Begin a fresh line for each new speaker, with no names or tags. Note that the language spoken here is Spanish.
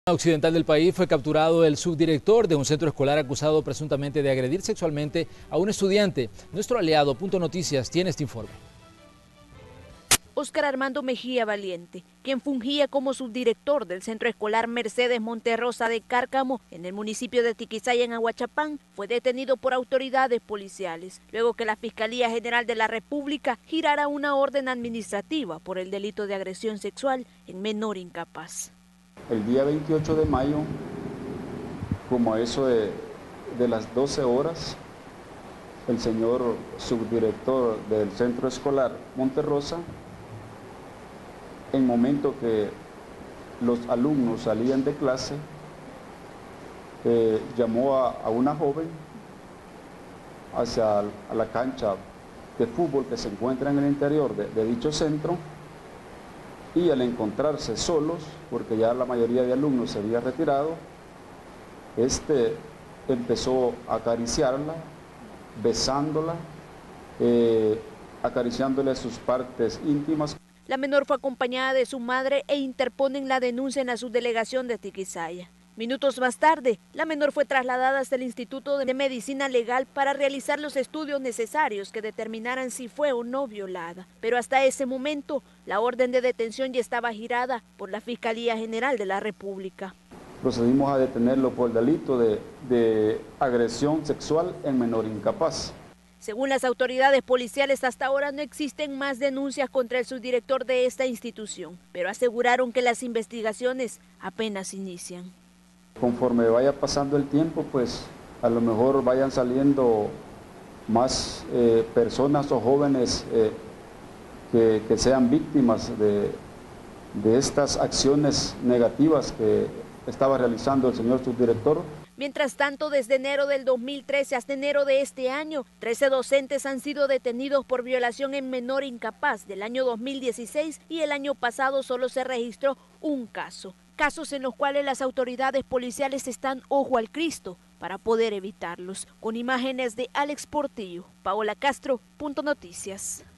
Occidental del país fue capturado el subdirector de un centro escolar acusado presuntamente de agredir sexualmente a un estudiante. Nuestro aliado Punto Noticias tiene este informe.
Óscar Armando Mejía Valiente, quien fungía como subdirector del centro escolar Mercedes Monterrosa de Cárcamo, en el municipio de Tiquisaya, en Ahuachapán, fue detenido por autoridades policiales, luego que la Fiscalía General de la República girara una orden administrativa por el delito de agresión sexual en menor incapaz.
El día 28 de mayo, como a eso de las 12 horas, el señor subdirector del centro escolar Monterrosa, en momento que los alumnos salían de clase, llamó a una joven hacia la cancha de fútbol que se encuentra en el interior de dicho centro, y al encontrarse solos, porque ya la mayoría de alumnos se había retirado, empezó a acariciarla, besándola, acariciándole sus partes íntimas.
La menor fue acompañada de su madre e interponen la denuncia en la subdelegación de Tiquisaya. Minutos más tarde, la menor fue trasladada hasta el Instituto de Medicina Legal para realizar los estudios necesarios que determinaran si fue o no violada. Pero hasta ese momento, la orden de detención ya estaba girada por la Fiscalía General de la República.
Procedimos a detenerlo por el delito de agresión sexual en menor incapaz.
Según las autoridades policiales, hasta ahora no existen más denuncias contra el subdirector de esta institución, pero aseguraron que las investigaciones apenas inician.
Conforme vaya pasando el tiempo, pues a lo mejor vayan saliendo más personas o jóvenes que sean víctimas de estas acciones negativas que estaba realizando el señor subdirector.
Mientras tanto, desde enero del 2013 hasta enero de este año, 13 docentes han sido detenidos por violación en menor incapaz del año 2016 y el año pasado solo se registró un caso. Casos en los cuales las autoridades policiales están ojo al Cristo para poder evitarlos. Con imágenes de Alex Portillo, Paola Castro, Punto Noticias.